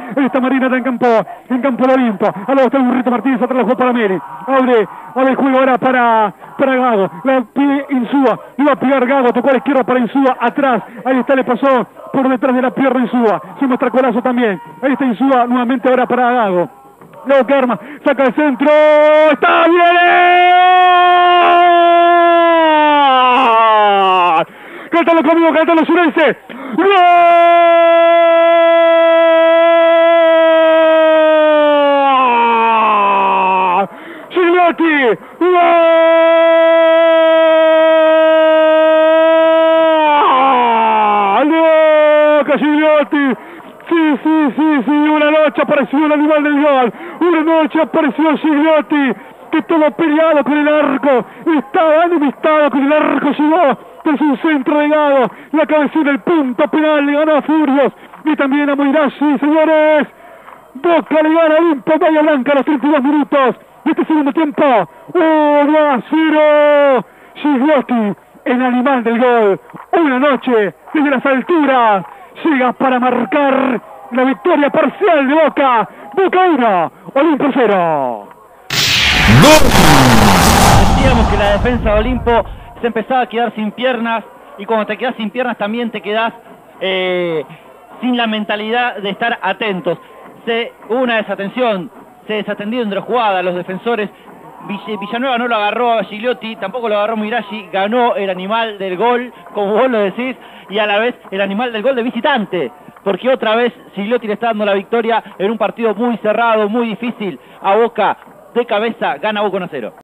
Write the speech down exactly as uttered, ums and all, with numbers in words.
Esta Marina está en campo, en campo de Olimpo. Al lado está el Burrito Martínez, atrás la jugó para Meri. Abre, abre el juego ahora para, para Gago. La pide Insúa, iba a pegar Gago, tocó a la izquierda para Insúa, atrás. Ahí está, le pasó por detrás de la pierna Insúa. Se muestra Colazo también. Ahí está Insúa nuevamente ahora para Gago. Luego que arma, saca el centro. ¡Está bien! Cántalo conmigo, cántalo Surense. ¡Gol! Gigliotti. ¡Gol! ¡Loca Gigliotti! Sí, sí, sí, sí, una noche apareció el animal del gol, una noche apareció Gigliotti, que todo peleado con el arco, estaba enemistado con el arco, llegó desde un centro de Gago, la cabecera del punto penal, le ganó a Furios, y también a Moirashi, señores. Boca le gana a Olimpo Bahía Blanca a los treinta y dos minutos de este segundo tiempo, uno a cero, Gigliotti, el animal del gol, una noche desde las alturas, llega para marcar la victoria parcial de Boca. Boca uno, Olimpo cero. Decíamos que la defensa de Olimpo se empezaba a quedar sin piernas, y cuando te quedas sin piernas también te quedas eh, sin la mentalidad de estar atentos. Se, hubo una desatención, se desatendieron de la jugada, los defensores. Villanueva no lo agarró a Gigliotti, tampoco lo agarró Moirashi, ganó el animal del gol, como vos lo decís, y a la vez el animal del gol de visitante, porque otra vez Gigliotti le está dando la victoria en un partido muy cerrado, muy difícil. A Boca de cabeza, gana Boca uno a cero.